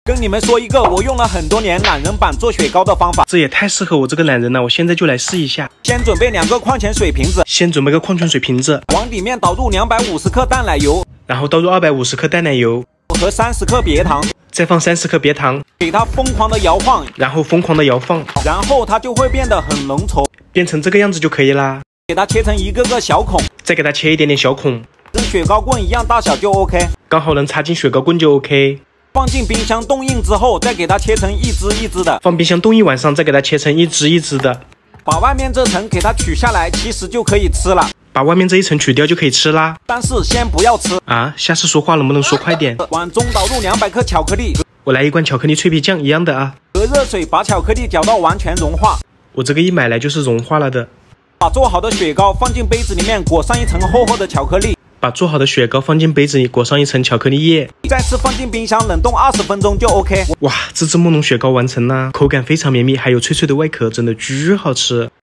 跟你们说一个我用了很多年懒人版做雪糕的方法， 这也太适合我这个懒人了，我现在就来试一下。 先准备2个矿泉水瓶子， 先准备个矿泉水瓶子， 往里面倒入250克淡奶油， 然后倒入250克淡奶油和30克别糖， 再放30克别糖， 给它疯狂的摇晃， 然后疯狂的摇放， 然后它就会变得很浓稠， 变成这个样子就可以啦。 给它切成一个个小孔， 再给它切一点点小孔， 跟雪糕棍一样大小就 OK， 刚好能插进雪糕棍就 OK。 放进冰箱冻硬之后，再给它切成一只一只的， 放冰箱冻一晚上，再给它切成一只一只的。 把外面这层给它取下来，其实就可以吃了。 把外面这一层取掉就可以吃啦。 但是先不要吃啊！下次说话能不能说快点？ 碗中倒入200克巧克力， 我来一罐巧克力脆皮酱一样的啊。 和热水把巧克力搅到完全融化。 我这个一买来就是融化了的。 把做好的雪糕放进杯子里面，裹上一层厚厚的巧克力。 把做好的雪糕放进杯子里，裹上一层巧克力液， 再次放进冰箱冷冻20分钟就 OK。 哇，自制梦龙雪糕完成啦！口感非常绵密，还有脆脆的外壳，真的巨好吃。